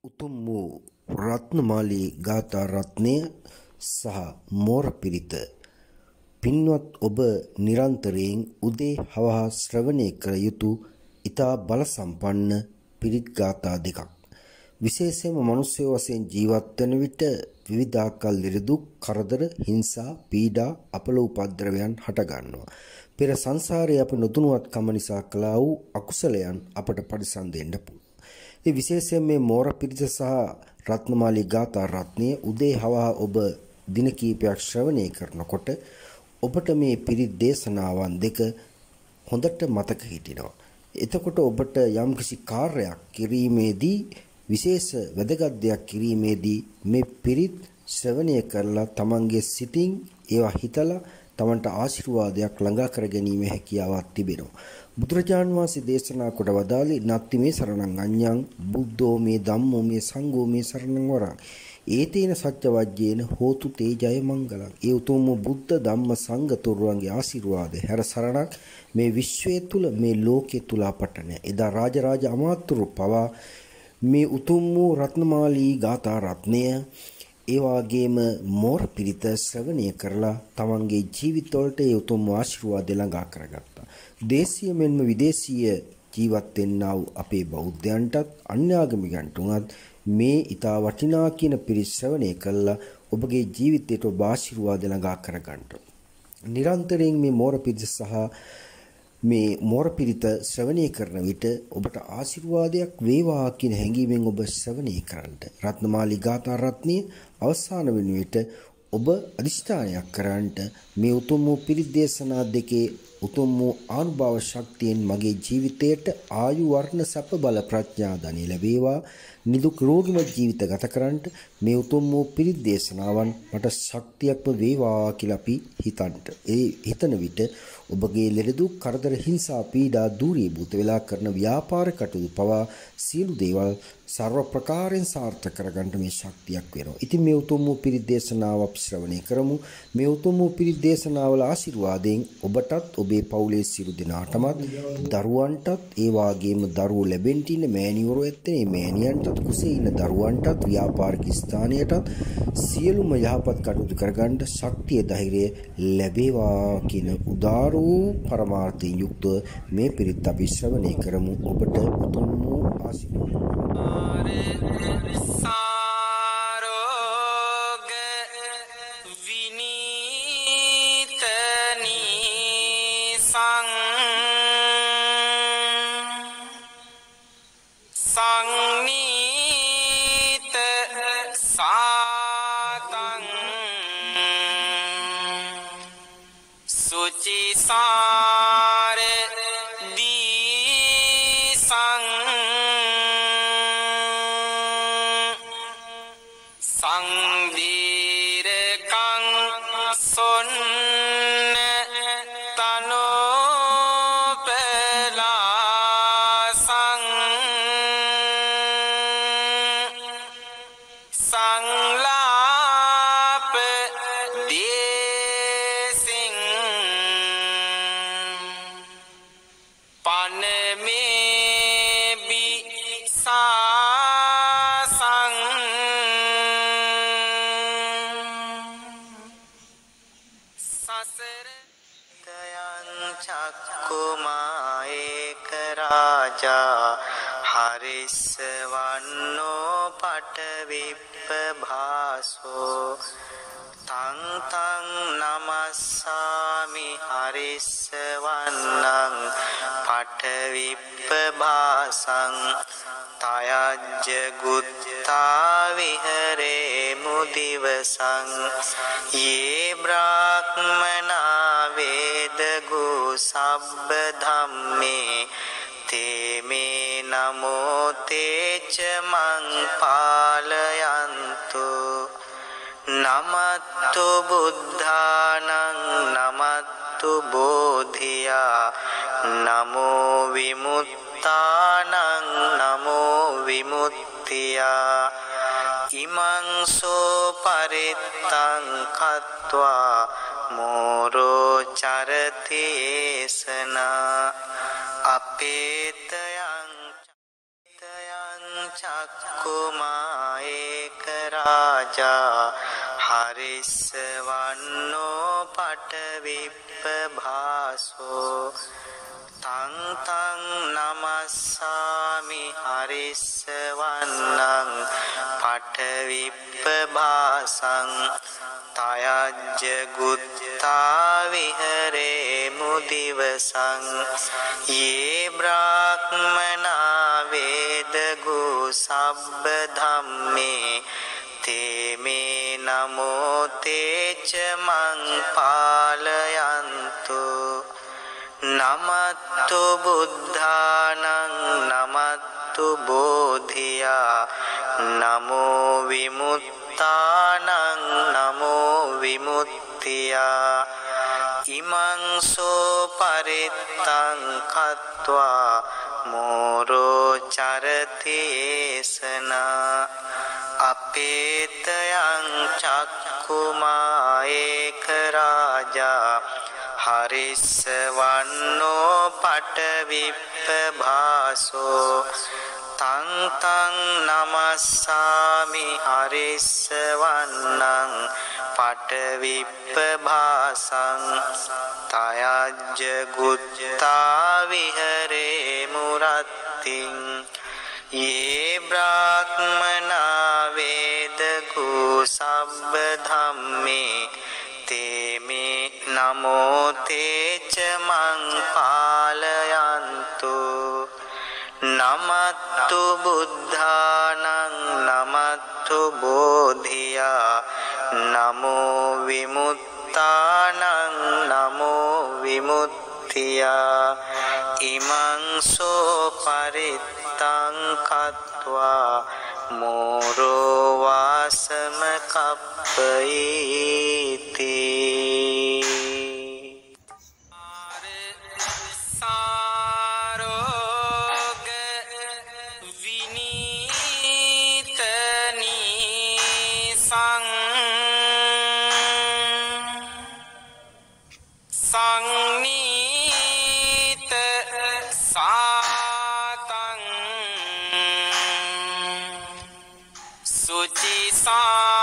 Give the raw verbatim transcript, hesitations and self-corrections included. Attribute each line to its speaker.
Speaker 1: උතුම් වූ රත්නමාලී ගාථා රත්නය සහ මෝර පිරිත පින්වත් ඔබ නිරන්තරයෙන් උදේ හවහා ශ්‍රවණය කළ යුතු ඊතා බල සම්පන්න පිරිත් ගාථා දෙකක්. විශේෂයෙන්ම මිනිස්ය වශයෙන් ජීවත් වන විට විවිධාකාර ලෙඩ කරදර, හිංසා, පීඩා, අපල උපද්‍රවයන් හට ගන්නවා. පෙර සංසාරයේ අප නොදුනුවත්කම නිසා කළා වූ අකුසලයන් අපට පරිසම් දෙන්න පුළුවන්. ඒ විශේෂයෙන් මේ මෝර පිරිත සහ රත්නමාලී ගාථා රත්නය උදේ හවහා ඔබ දින කීපයක් ශ්‍රවණය කරනකොට ඔබට මේ පිරිත් දේශනාවන් දෙක හොඳට මතක හිටිනවා. එතකොට ඔබට යම්කිසි කාර්යයක් කිරීමේදී විශේෂ වැදගත් දෙයක් කිරීමේදී මේ පිරිත් ශ්‍රවණය කරලා තමන්ගේ සිතින් ඒවා හිතලා තමන්ට ආශිර්වාදයක් ළඟා කර ගැනීම හැකියාවක් තිබෙනවා. බුදුරජාන් වහන්සේ දේශනා කොට වදාළේ නත්ති මේ සරණං අඤ්ඤං බුද්ධෝ මේ ධම්මෝ මේ සංඝෝ මේ සරණං වරං ඒතේන සත්‍ය වජ්ජේන හෝතු තේජය මංගලං. ඒ උතුම් බුද්ධ ධම්ම සංඝ තුරුවන්ගේ ආශිර්වාද හැර සරණක් මේ විශ්වයේ තුල මේ ලෝකයේ තුල අපට නැහැ. එදා රාජරාජ අමාත්‍යරු පවා මේ උතුම් වූ රත්නමාලී ගාථා රත්නය ඒ වගේම මෝර පිරිත ශ්‍රවණය කරලා තමන්ගේ ජීවිතවලට ඒ උතුම් ආශිර්වාද ළඟා කරගත්තා. දේශීය මෙන්ම විදේශීය ජීවත් වෙන්නා වූ අපේ බෞද්ධයන්ටත් අන්‍යාගමිකයන්ට උනත් මේ ඊතා වටිනා කියන පිරිත් ශ්‍රවණය කළා ඔබගේ ජීවිතයට ඔබ ආශිර්වාද ළඟා කරගන්න. නිරන්තරයෙන් මේ මෝර පිරිත සහ මේ මෝර පිරිත ශ්‍රවණය කරන විට ඔබට ආශිර්වාදයක් වේවා කියන හැඟීමෙන් ඔබ ශ්‍රවණය කරන්න. රත්නමාලී ගාථා රත්නය අවසාන වෙන විට ඔබ අදිෂ්ඨානයක් කරන්නට මේ උතුම් වූ පිරිත් දේශනා දෙකේ උතුම් වූ ආනුභාව ශක්තියෙන් මගේ ජීවිතයට ආයු වර්ණ සැප බල ප්‍රඥා ධනෙ ලැබේවා, නිදුක් රෝගීමත් ජීවිත ගත කරන්නට මේ උතුම් වූ පිරිත් දේශනාවන් මට ශක්තියක්ම වේවා කියලා අපි හිතන්ට. ඒ හිතන විට ඔබගේ ලෙඩ දුක් කරදර හිංසා පීඩා දූරීභූත වෙලා කරන ව්‍යාපාර කටයුතු පවා සියලු දේවල් සර්ව ප්‍රකාරයෙන් සාර්ථක කරගන්න මේ ශක්තියක් වෙනවා. ඉතින් මේ උතුම් වූ පිරිත් දේශනාව අපි ශ්‍රවණය කරමු. මේ උතුම් වූ පිරිත් දේශනාවල ආශිර්වාදයෙන් ඔබටත් ඔබේ පවුලේ සියලු දෙනාටමත් දරුවන්ටත් ඒ වාගේම දරුවෝ ලැබෙන්න ඉන්න මෑණිවරු ඇත්තේ මේ මෑණියන්ටත් කුසේ ඉන්න දරුවන්ටත් ව්‍යාපාරික ස්ථානයටත් සියලුම යහපත් කටයුතු කරගන්න ශක්තිය ධෛර්යය ලැබේවා කියන උදාර වූ පරමාර්ථයෙන් යුක්තව මේ පිරිත් අපි ශ්‍රවණය කරමු. ඔබට උතුම් වූ ආශිර්වාද
Speaker 2: सारोग विनीतनी संग संगनीत सातंग सुचि सार दी संग संदीर कंग सुन तनो पला संग संलाप देसिंग पन में भी सा संग ससर दयं चक्कुमाएक राजा हरिस्वन्नो पटविप्प भासो तं तं नमस्सामि हरिस्वन्नं पटविप्प भासं तयज्ज गुत्ता विहरे मुदिवसं ये ब्राह्मणा वेदगु सब्ब धम्मे ते मे नमो ते च मं पालयन्तु नमत्तु बुद्धानं नमत्तु बोधिया नमो विमुक्तानं नमो विमुक्तिया इमं सो परित्तं कत्वा मोरो चरति येसना अपेतयं චක්කුමා ඒක රාජා හරිස්සවන්නෝ පටවිප්පභාසෝ තං තං නමස්සාමි හරිස්සවන්නං පටවිප්පභාසං තයජ්ජ ගුත්තා විහරේ මුදිවසං යේ බ්‍රාහ්මනා වේදගු සබ්බ ධම්මේ තේ මේ නමෝ තේච මං පාලයන්තු නමත්තු බුද්ධානං නමත්තු බෝධියා නමෝ විමුක්තානං නමෝ විමුක්තියා ඉමං සෝ පරිත්තං කତ୍වා මෝරෝ චරති ඒසනා අපේතයං චක්කුමා ඒක රාජා හරිස්සවන්නෝ පටවිප්පභාසෝ තං තං නමස්සාමි හරිස්සවන්නං පටවිප්පභාසං තයජ්ජ ගුත්තා විහරේ මුරත්තිං යේ බ්‍රාහ්මනා වේදගු සබ්බ ධම්මේ තේ මේ නමෝ තේච මං පාලයන්තු නමත්තු බුද්ධානං නමත්තු බෝධියා නමෝ විමුක්තානං නමෝ විමුක්තියා ඉමං සෝ පරිත්තං කତ୍වා මෝරෝ වාසම කප්පයිති සාරෝග විනීතනී සං සංනීත සාතං සුචි සා